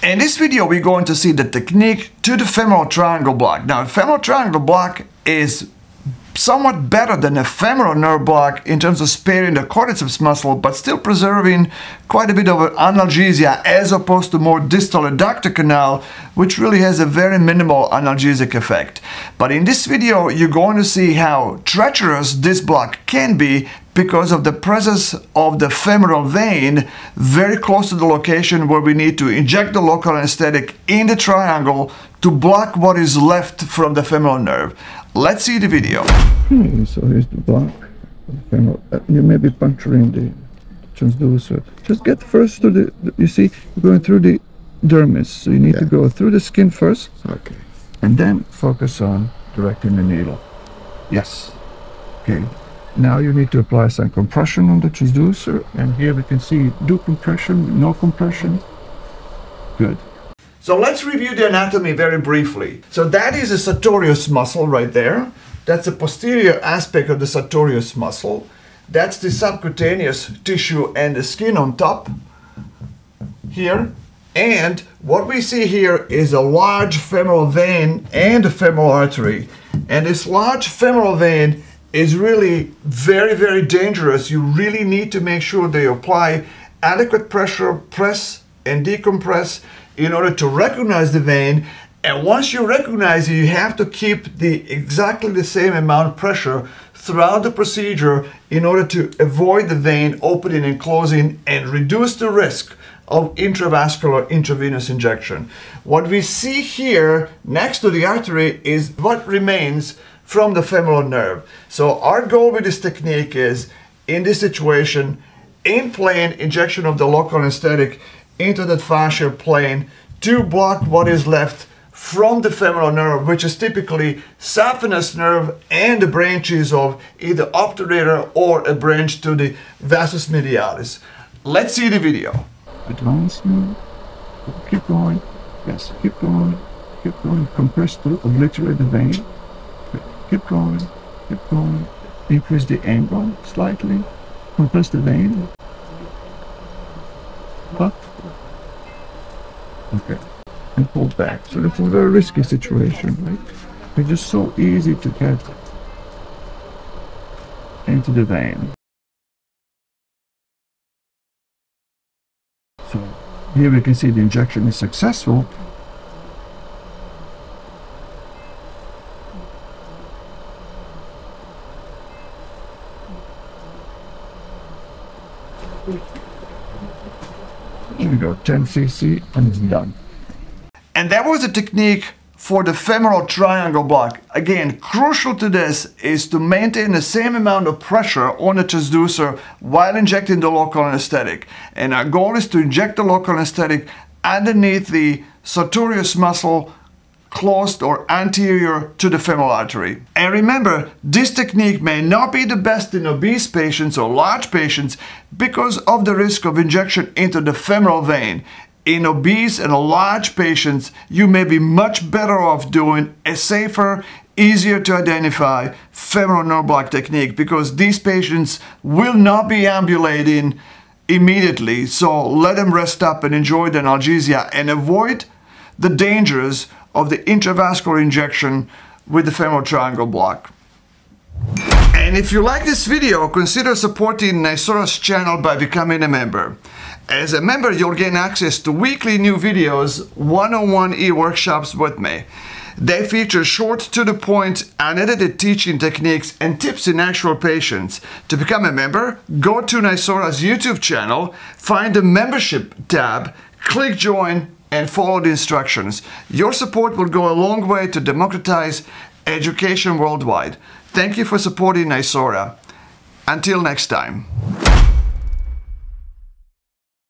In this video, we're going to see the technique to the femoral triangle block. Now, the femoral triangle block is somewhat better than a femoral nerve block in terms of sparing the quadriceps muscle, but still preserving quite a bit of analgesia as opposed to more distal adductor canal, which really has a very minimal analgesic effect. But in this video, you're going to see how treacherous this block can be because of the presence of the femoral vein very close to the location where we need to inject the local anesthetic in the triangle to block what is left from the femoral nerve. Let's see the video. Okay, so here's the block. You may be puncturing the transducer. Just get first to the, you see, you're going through the dermis. So you need to go through the skin first. Okay. And then focus on directing the needle. Yes. Okay. Now you need to apply some compression on the transducer. And here we can see do compression, no compression. Good. So let's review the anatomy very briefly. So that is a sartorius muscle right there. That's the posterior aspect of the sartorius muscle. That's the subcutaneous tissue and the skin on top here. And what we see here is a large femoral vein and a femoral artery. And this large femoral vein is really very, very dangerous. You really need to make sure that you apply adequate pressure, press and decompress in order to recognize the vein. And once you recognize it, you have to keep exactly the same amount of pressure throughout the procedure in order to avoid the vein opening and closing and reduce the risk of intravascular intravenous injection. What we see here next to the artery is what remains from the femoral nerve. So our goal with this technique is, in this situation, in plane injection of the local anesthetic into the fascial plane to block what is left from the femoral nerve, which is typically saphenous nerve and the branches of either obturator or a branch to the vastus medialis. Let's see the video. Advancement. Keep going. Yes, keep going. Keep going. Compress to obliterate the vein. Keep going. Keep going. Increase the angle slightly. Compress the vein. Up. Okay. And pull back. So it's a very risky situation, right? It's just so easy to get into the vein. So here we can see the injection is successful. Here we go, 10 cc, and it's done. And that was the technique for the femoral triangle block. Again, crucial to this is to maintain the same amount of pressure on the transducer while injecting the local anesthetic. And our goal is to inject the local anesthetic underneath the sartorius muscle close or anterior to the femoral artery. And remember, this technique may not be the best in obese patients or large patients because of the risk of injection into the femoral vein. In obese and large patients, you may be much better off doing a safer, easier to identify femoral nerve block technique because these patients will not be ambulating immediately. So let them rest up and enjoy the analgesia and avoid the dangers of the intravascular injection with the femoral triangle block. And if you like this video, consider supporting NYSORA's channel by becoming a member. As a member, you'll gain access to weekly new videos, one-on-one e-workshops with me. They feature short, to-the-point, unedited teaching techniques and tips in actual patients. To become a member, go to NYSORA's YouTube channel, find the membership tab, click join, and follow the instructions. Your support will go a long way to democratize education worldwide. Thank you for supporting NYSORA. Until next time.